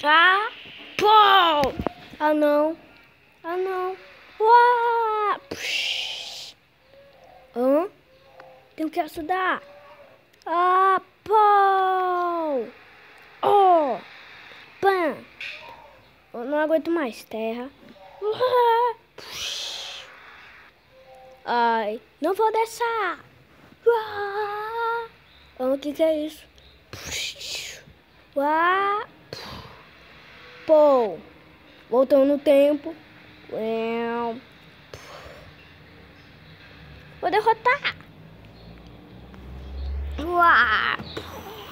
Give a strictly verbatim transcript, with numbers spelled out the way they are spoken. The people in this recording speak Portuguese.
Ah, pô! Ah, não. Ah, não. Uau! Hã? Tenho que ajudar. Ah, pô! Oh! Pã! Eu não aguento mais terra. Ai, não vou deixar. Ah, o que que é isso? Ah, pô! Voltando no tempo. Vou derrotar. Uau!